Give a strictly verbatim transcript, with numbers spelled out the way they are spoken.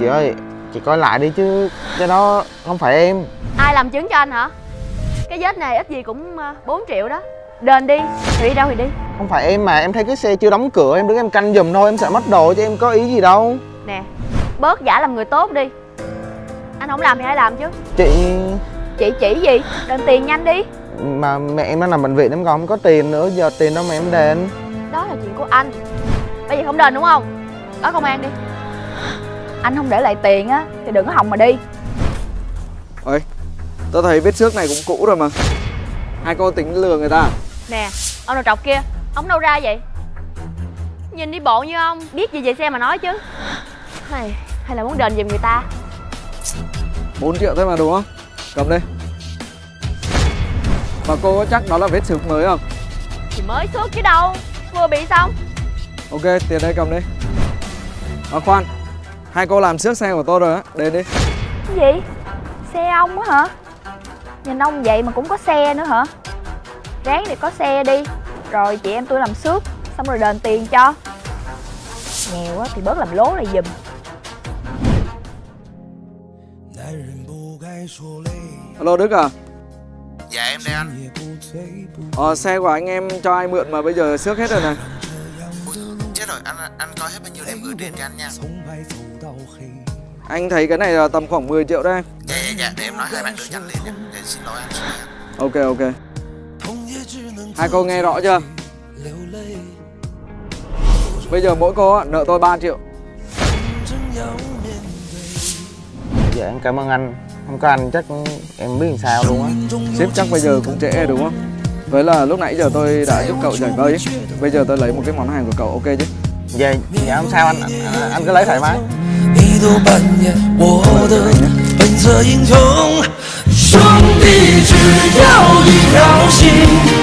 Chị ơi, chị coi lại đi chứ cái đó không phải em. Ai làm chứng cho anh hả? Cái vết này ít gì cũng bốn triệu đó. Đền đi, thì đi đâu thì đi. Không phải em mà, em thấy cái xe chưa đóng cửa, em đứng em canh giùm thôi, em sợ mất đồ chứ em có ý gì đâu. Nè, bớt giả làm người tốt đi. Anh không làm thì ai làm chứ? Chị... Chị chỉ gì? Đền tiền nhanh đi. Mà mẹ em đang nằm bệnh viện, em còn không có tiền nữa, giờ tiền đâu mà em đền. Đó là chuyện của anh. Bây giờ không đền đúng không? Báo công an đi. Anh không để lại tiền á thì đừng có hòng mà đi. Ơi, tao thấy vết xước này cũng cũ rồi mà. Hai cô tính lừa người ta. Nè, ông đầu trọc kia, ông đâu ra vậy? Nhìn đi bộ như ông, biết gì về xe mà nói chứ. Hay, hay là muốn đền giùm người ta? Bốn triệu thôi mà đúng không? Cầm đây. Mà cô có chắc đó là vết xước mới không? Thì mới xước chứ đâu, vừa bị xong. Ok, tiền đây cầm đi. À khoan, hai cô làm xước xe của tôi rồi á, đến đi. Cái gì? Xe ông á hả? Nhìn ông vậy mà cũng có xe nữa hả? Ráng thì có xe đi, rồi chị em tôi làm xước, xong rồi đền tiền cho. Nghèo á thì bớt làm lố lại giùm. Alo Đức à? Dạ em đây anh. Ờ, xe của anh em cho ai mượn mà bây giờ xước hết rồi này. Ui, chết rồi, anh anh coi hết bao nhiêu để em gửi tiền cho anh nha. Anh thấy cái này là tầm khoảng mười triệu đấy. Dạ dạ dạ, để em nói hai bạn đưa cho anh liền nha. Để xin lỗi anh, xin lỗi anh. Ok ok. Hai cô nghe rõ chưa? Bây giờ mỗi cô nợ tôi ba triệu. Dạ em cảm ơn anh. Không có anh chắc em biết làm sao luôn á. Sếp chắc bây giờ cũng trễ đúng không? Với là lúc nãy giờ tôi đã giúp cậu giải vây. Bây giờ tôi lấy một cái món hàng của cậu, ok chứ? Dạ, dạ không sao anh, anh, anh cứ lấy thoải mái. 兄弟只要一条心。